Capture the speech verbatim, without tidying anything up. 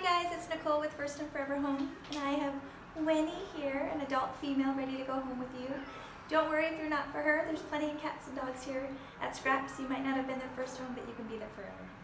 guys, it's Nicole with First and Forever Home, and I have Winnie here, an adult female ready to go home with you. Don't worry if you're not for her, there's plenty of cats and dogs here at Scraps. You might not have been their first home, but you can be there forever.